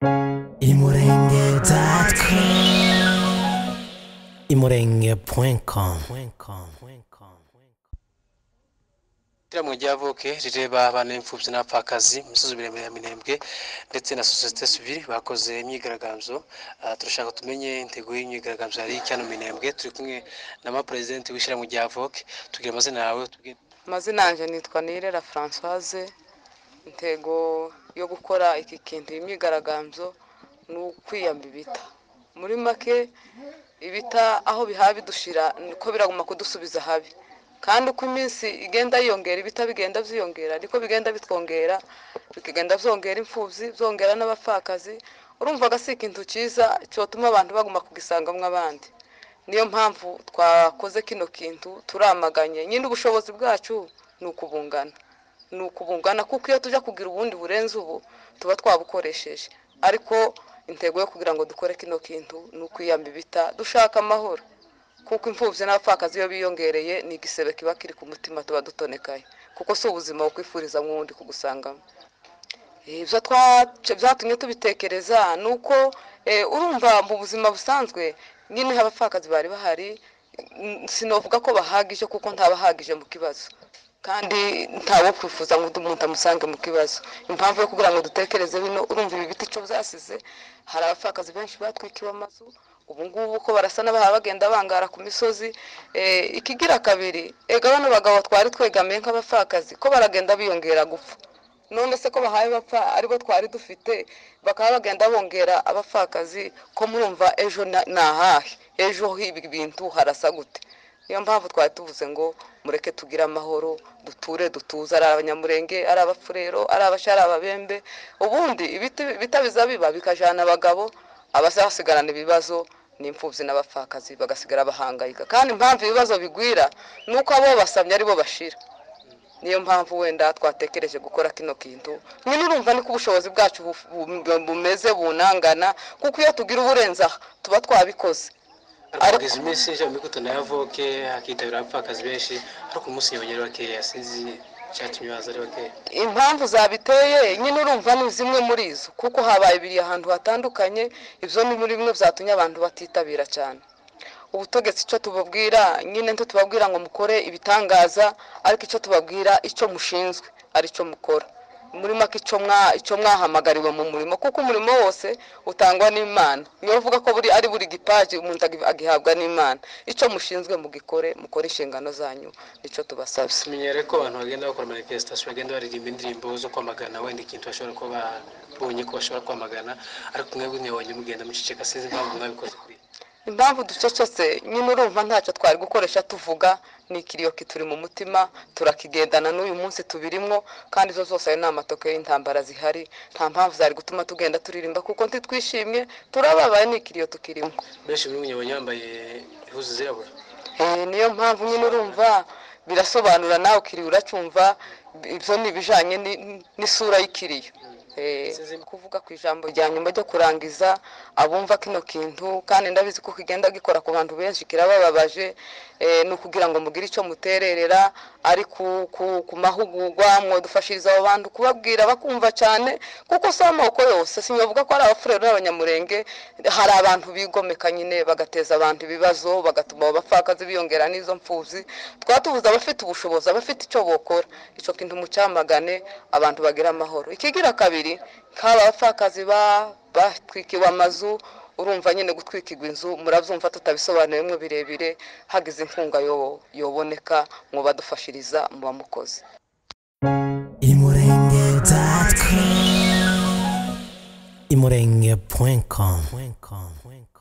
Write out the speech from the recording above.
imurenge.com mu ryavoke rireba abana b'imfubyi n'abapfakazi mu misozi miremire ya Minembwe ndetse na societe civile bakoze imyigaragambyo. Turashaka tumenye intego y'imyigaragambyo yari cyane Minembwe. Turi kumwe na president w'ishira mu ryavoke. Tugira amazina yawe tubwire. Amazina yanje nitwa Nirera Françoise. Intego yo gukora iki kintu imyigaragambyo ni ukwiyamba ibita. Muri make ibita aho bihabi dushira niko biraguma kudusubiza habi, kandi uko iminsi igenda yiyongera ibita bigenda vyiyongera ariko bigenda bitwongera, bikigenda vyongera imfuvyi, vyongera n'abapfakazi. Urumva gasi ikintu ciza cyotuma abantu baguma kugisangamwe abandi. Niyo mpamvu twakoze kino kintu turamaganye. Nyine ubushobozi bwacu nukubungana kuko iyo tuja kugira ubundi burenze ubu tuba twabukoresheje, ariko intego yo kugira ngo dukore kino kintu nukwiyamba ibita dushaka amahoro, kuko imfuvyi n'abapfakazi iyo biyongereye ni igisebe kiba kiri ku mutima tuba dutonekaye, kuko si ubuzima bukwifuriza mwundi kugusangamo. Ivyo vyatumye tubitekereza nuko urumva mu buzima busanzwe nyine abapfakazi bari bahari, sinovuga ko bahagije kuko ntabahagije mu kibazo, kandi ntawo kwifuza ngo umuntu amusange mu kibazo. Impamvu yo kugira ngo dutekereze bino, urumva ibi biti cyo byasize, hari abapfakazi benshi batwikiwe amazu, ubu ngubu ko barasa n'abaha bagenda bangara ku misozi. Ikigira kabiri, bano bagabo twari twegamiye nk'abapfakazi ko baragenda biyongera gupfa. None se ko bahaye bapfa aribo twari dufite, bakaba bagenda bongera abapfakazi, ko murumva ejo nahahe, ejo hibi bintu harasa gute? Niyo mpamvu twari tuvuze ngo mureke tugira amahoro, duture dutuza, ari abanyamurenge, ari abapfurero, ari abashara ababembe. Ubundi bitabiza biba bikajana abagabo, abazasigarana ibibazo n'imfuvyi n'abapfakazi bagasigara bahangayika, kandi impamvu ibibazo bigwira nuko abo basamye ari bo bashira. Niyo mpamvu wenda twatekereje gukora kino kintu. Nyine urumva niko ubushobozi bwacu bumeze bunangana, kuko iyo tugira uburenza tuba twabikoze. Ariko iminsi ije mu mikuto n'avoke hakitabira abapfakazi benshi, ariko umunsi yongera bakeya sinzi cyatumye baza ari bakeya. Impamvu zabiteye nyine urumva ni zimwe muri izo, kuko habaye biri ahantu hatandukanye. Ivyo ni muri bimwe vyatumye abantu batitabira cyane. Ubutegetsi cyo tubabwira nyine tubabwira ngo mukore ibitangaza, ariko icyo tubabwira icyo mushinzwe ari cyo mukora. Muri make icyo mwahamagariwe mu murimo, kuko umurimo wose utangwa n'Imana. Niyo uvuga ko ari buri gipaji umuntu agihabwa n'Imana. Icyo mushinzwe mugikore, mukore inshingano zanyu, nicyo tubasabye. Simenyere ko abantu bagenda bakora manifestation, bagenda baririmba indirimbo zo kwamagana wenda ikintu bashobora kuba babonye ko bashobora kwamagana, ariko mwebwe mwebonye mugenda muceceka, sinzi impamvu mwabikoze kuri. Impamvu ducecetse nyine urumva ntacyo twari gukoresha tuvuga, ni ikiriyo kituri mu mutima, turakigendana n'uyu munsi tubirimwo, kandi zo zose ari n'amatoke y'intambara zihari. Nta mpamvu zari gutuma tugenda turirimba kuko ntitwishimye, turababaye, ni ikiriyo tukirimo. Benshi muri mwe yambaye ihuzu zirabura. Niyo mpamvu nyine urumva birasobanura, nawe ukiriye uracumva. Ibyo ni bijanye n'isura y'ikiriyo. Kuvuga ku ijambo rya nyuma ryo kurangiza abumva kino kintu, kandi ndabizi ko kigenda gikora ku bantu benshi, kirabababaje. No kugira ngo mugire icyo mutererera, ari ku mahugurwa mwadufashiriza abo bantu kubabwira bakumva cyane, kuko si amoko yose. Sinyovuga ko ari abafurero n'abanyamurenge, hari abantu bigomeka nyine bagateza abantu ibibazo, bagatuma abapfakazi biyongera n'izo mfuvyi. Twatubuza abafite ubushobozi, abafite icyo bokora. Ico kintu mucyamagane, abantu bagira amahoro. Ikigira kabiri, nk'aba bapfakazi batwikiwe amazu, urumva nyine gutwikirwa inzu muravyumva tutabisobanuyemwe birebire. Hagize inkunga yoboneka ngo badufashiriza muba mukoze. imurenge.com